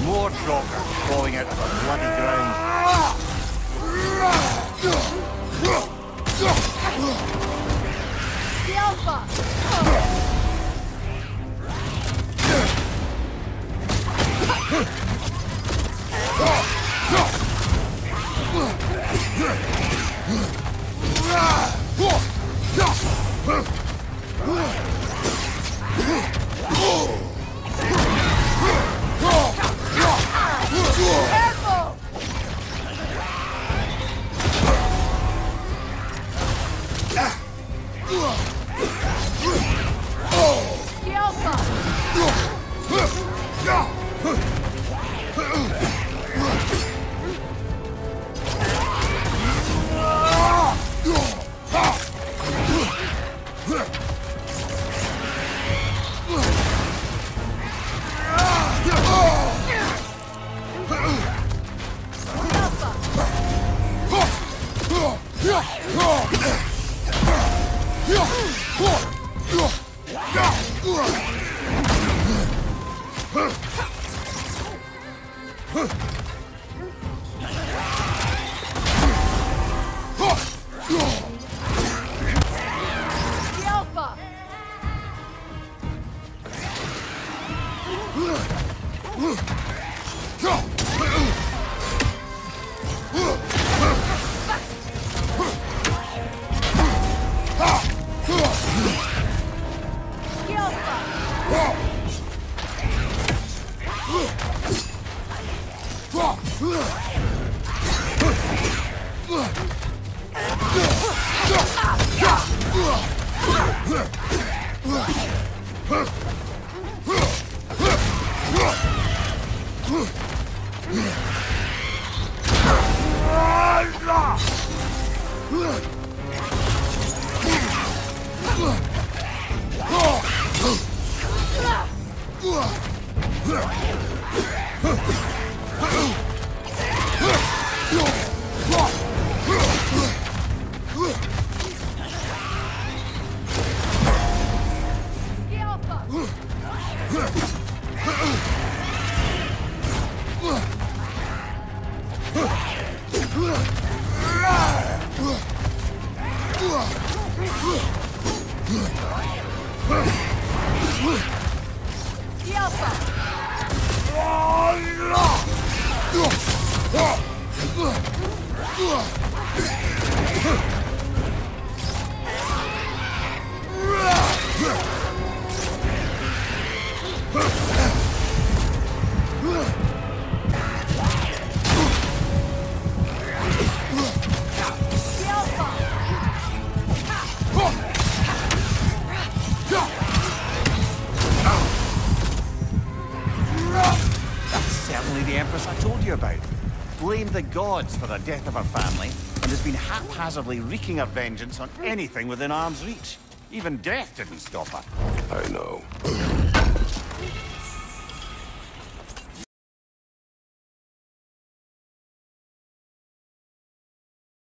More troggers crawling out of the bloody ground. The Alpha! Blamed the gods for the death of her family, and has been haphazardly wreaking her vengeance on anything within arm's reach. Even death didn't stop her. I know.